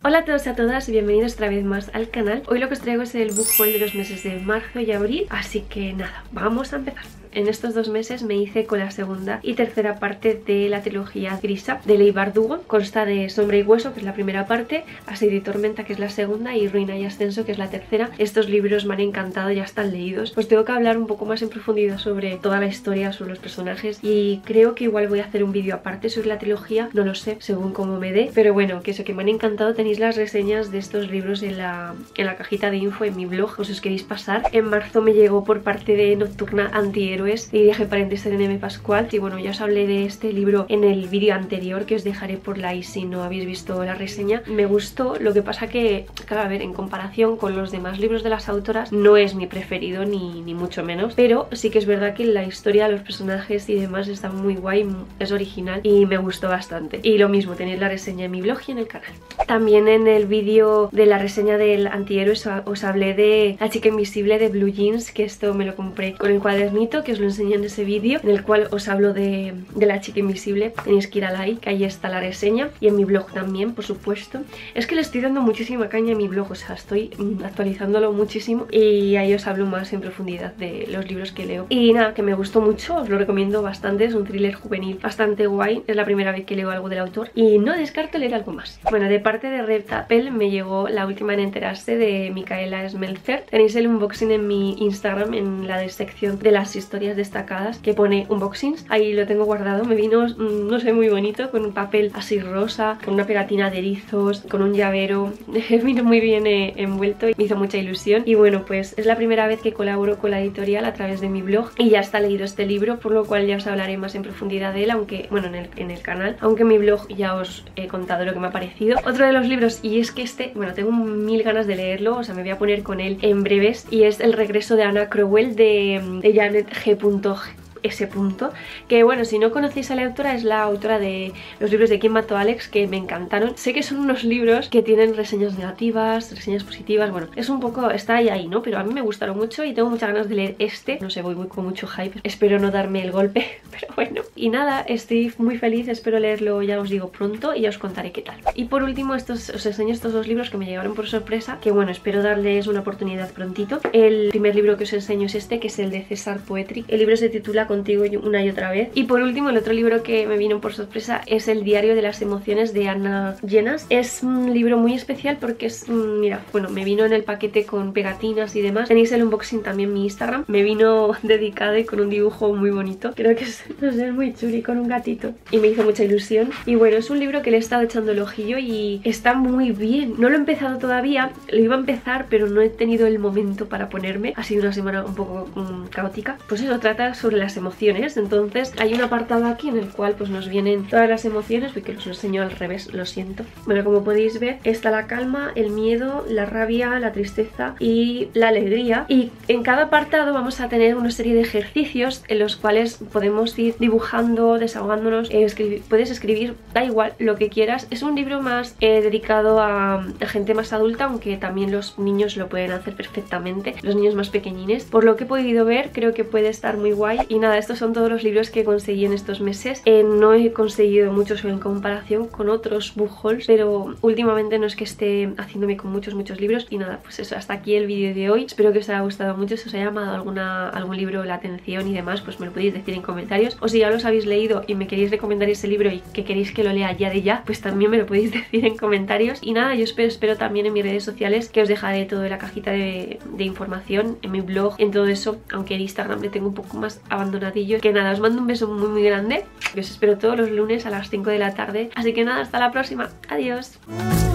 Hola a todos y a todas y bienvenidos otra vez más al canal. Hoy lo que os traigo es el book haul de los meses de marzo y abril, así que nada, vamos a empezar. En estos 2 meses me hice con la segunda y tercera parte de la trilogía Grisa de Leigh Bardugo. Consta de Sombra y Hueso, que es la primera parte, Asedio y Tormenta, que es la segunda, y Ruina y Ascenso, que es la tercera. Estos libros me han encantado, ya están leídos. Pues tengo que hablar un poco más en profundidad sobre toda la historia, sobre los personajes, y creo que igual voy a hacer un vídeo aparte sobre la trilogía, no lo sé, según cómo me dé. Pero bueno, que eso, que me han encantado. Tenéis las reseñas de estos libros en la cajita de info en mi blog, pues os queréis pasar. En marzo me llegó por parte de Nocturna Antihéroes y Viaje para Paréntesis de M. Pascual. Y bueno, ya os hablé de este libro en el vídeo anterior, que os dejaré por like si no habéis visto la reseña. Me gustó, lo que pasa que, claro, a ver, en comparación con los demás libros de las autoras, no es mi preferido ni mucho menos, pero sí que es verdad que la historia, los personajes y demás está muy guay, es original y me gustó bastante. Y lo mismo, tenéis la reseña en mi blog y en el canal. También en el vídeo de la reseña del Antihéroe os hablé de La chica invisible de Blue Jeans, que esto me lo compré con el cuadernito, que os lo enseñé en ese vídeo, en el cual os hablo de La chica invisible. Tenéis que ir a like, que ahí está la reseña, y en mi blog también, por supuesto. Es que le estoy dando muchísima caña a mi blog, o sea, estoy actualizándolo muchísimo y ahí os hablo más en profundidad de los libros que leo. Y nada, que me gustó mucho, os lo recomiendo bastante, es un thriller juvenil bastante guay, es la primera vez que leo algo del autor y no descarto leer algo más. Bueno, de parte de Red Apple me llegó La última en enterarse de Micaela Smelfer. Tenéis el unboxing en mi Instagram, en la sección de las historias destacadas, que pone unboxings, ahí lo tengo guardado. Me vino, no sé, muy bonito, con un papel así rosa, con una pegatina de erizos, con un llavero, vino muy bien envuelto y me hizo mucha ilusión. Y bueno, pues es la primera vez que colaboro con la editorial a través de mi blog y ya está leído este libro, por lo cual ya os hablaré más en profundidad de él, aunque, bueno, en el canal, aunque en mi blog ya os he contado lo que me ha parecido. Otro de los libros, y es que este, bueno, tengo mil ganas de leerlo, o sea, me voy a poner con él en breves, y es El regreso de Anna Crowell de Janet G. Ese punto, que bueno, si no conocéis a la autora, es la autora de los libros de ¿Quién mató a Alex?, que me encantaron. Sé que son unos libros que tienen reseñas negativas, reseñas positivas, bueno, es un poco, está ahí, ¿no? Pero a mí me gustaron mucho y tengo muchas ganas de leer este. No sé, voy con mucho hype, espero no darme el golpe, pero bueno. Y nada, estoy muy feliz, espero leerlo, ya os digo, pronto, y ya os contaré qué tal. Y por último, os enseño estos 2 libros que me llegaron por sorpresa, que bueno, espero darles una oportunidad prontito. El primer libro que os enseño es este, que es el de César Poetry. El libro se titula Contigo una y otra vez. Y por último, el otro libro que me vino por sorpresa es El diario de las emociones de Ana Llenas. Es un libro muy especial porque es, mira, bueno, me vino en el paquete con pegatinas y demás. Tenéis el unboxing también en mi Instagram. Me vino dedicado y con un dibujo muy bonito. Creo que es, no sé, muy chuli, con un gatito. Y me hizo mucha ilusión. Y bueno, es un libro que le he estado echando el ojillo y está muy bien. No lo he empezado todavía, lo iba a empezar, pero no he tenido el momento para ponerme. Ha sido una semana un poco caótica. Pues eso, trata sobre las emociones. Entonces hay un apartado aquí en el cual pues nos vienen todas las emociones. Uy, que os lo enseño al revés, lo siento. Bueno, como podéis ver, está la calma, el miedo, la rabia, la tristeza y la alegría. Y en cada apartado vamos a tener una serie de ejercicios en los cuales podemos ir dibujando, desahogándonos, puedes escribir, da igual, lo que quieras. Es un libro más dedicado a gente más adulta, aunque también los niños lo pueden hacer perfectamente, los niños más pequeñines. Por lo que he podido ver, creo que puede estar muy guay. Y nada, estos son todos los libros que conseguí en estos meses. No he conseguido muchos en comparación con otros book hauls, pero últimamente no es que esté haciéndome con muchos libros. Y nada, pues eso, hasta aquí el vídeo de hoy. Espero que os haya gustado mucho. Si os ha llamado algún libro la atención y demás, pues me lo podéis decir en comentarios. O si ya los habéis leído y me queréis recomendar ese libro y que queréis que lo lea ya de ya, pues también me lo podéis decir en comentarios. Y nada, yo espero también en mis redes sociales, que os dejaré todo en la cajita de información, en mi blog, en todo eso, aunque en Instagram le tengo un poco más abandonadillo. Que nada, os mando un beso muy grande, que os espero todos los lunes a las 5 de la tarde. Así que nada, hasta la próxima, adiós.